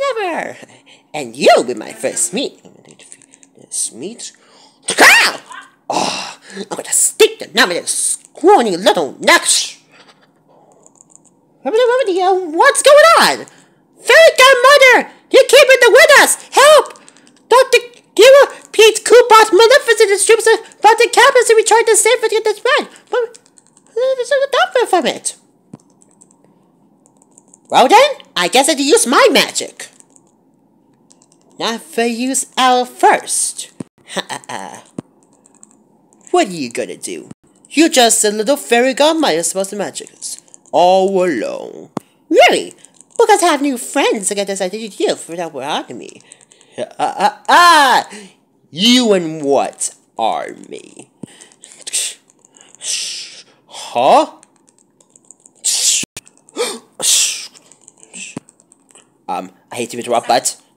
Never! And you'll be my first meat. This meat? Ah! Oh, I'm gonna stick the name of this scrawny little neck. What's going on? Fairy godmother! You came with the with us! Help! Dr. Gilbert, Pete's Coupons, Maleficent strips about the campus and we tried to save it in this bed. But there's nothing from it. Well then, I guess I had to use my magic. Not for use our first. What are you gonna do? You're just a little fairy godmother supposed to magic us. All alone. Really? Because I have new friends like I decided to do for that were army. You and what army? Huh? I hate to interrupt, but